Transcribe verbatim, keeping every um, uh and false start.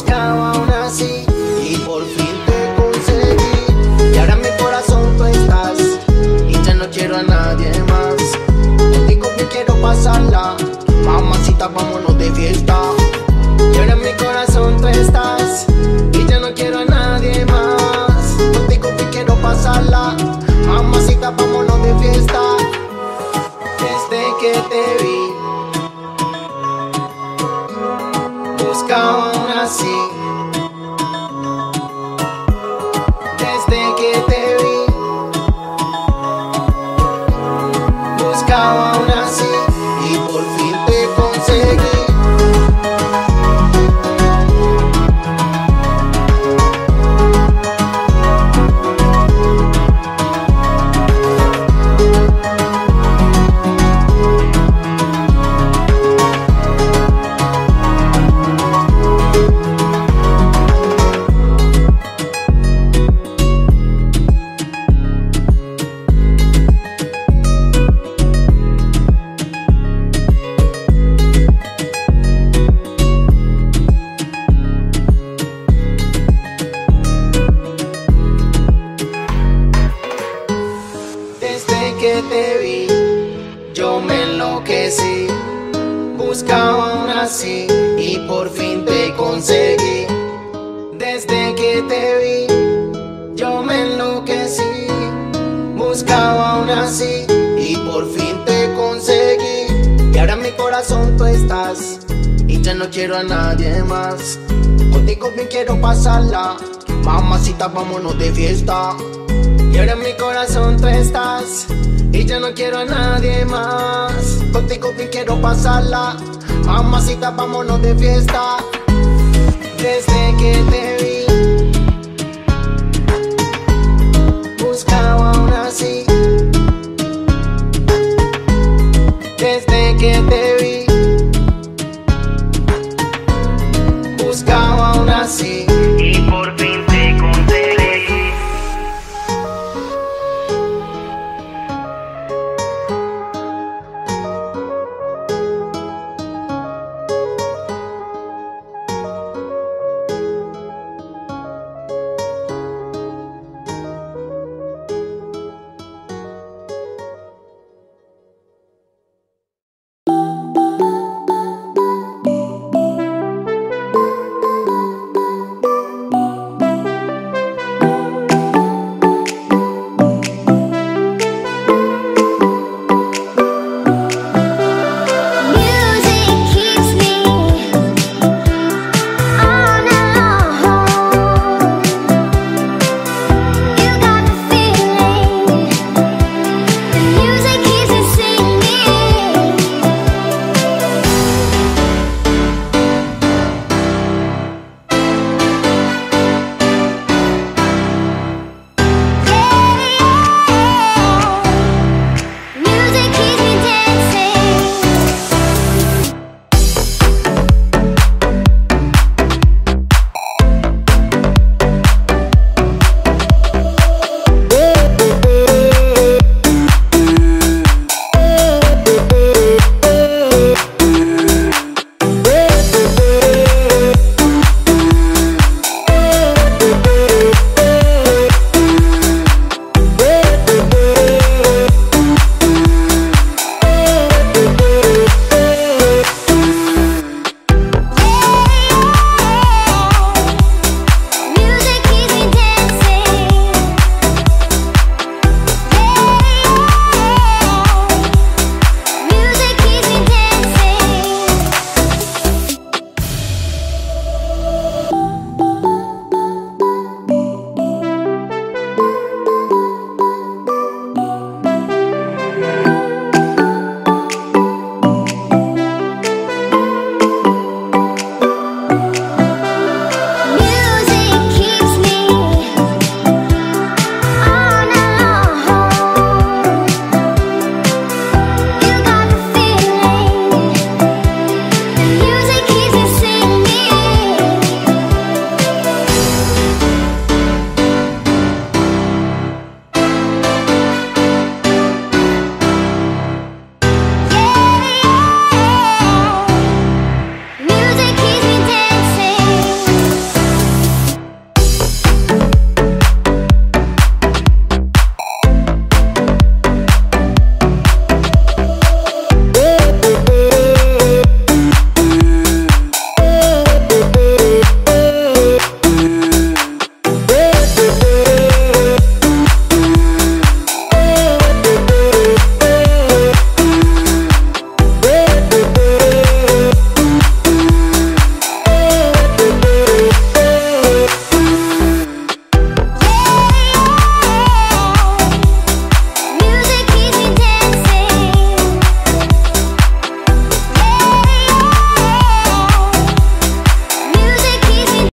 buscaba aún así y por fin te conseguí. Y ahora en mi corazón tú estás y ya no quiero a nadie más. Contigo bien quiero pasarla, mamacita, vámonos de fiesta. Y ahora en mi corazón tú estás y ya no quiero a nadie más. Contigo bien quiero pasarla, mamacita, vámonos de fiesta. Desde que te vi buscaba aún así. Desde que te vi buscaba aún así y por fin te conseguí. Desde que te vi, yo me enloquecí. Buscaba aún así y por fin te conseguí. Desde que te vi, yo me enloquecí. Buscaba aún así y por fin te conseguí. Y ahora en mi corazón tú estás y ya no quiero a nadie más. Contigo bien quiero pasarla, mamacita, vámonos de fiesta. Y ahora en mi corazón tú estás y ya no quiero a nadie más. Contigo bien quiero pasarla, mamacita, vámonos de fiesta. Desde que te vi buscaba aún así. Desde que te vi buscaba aún así.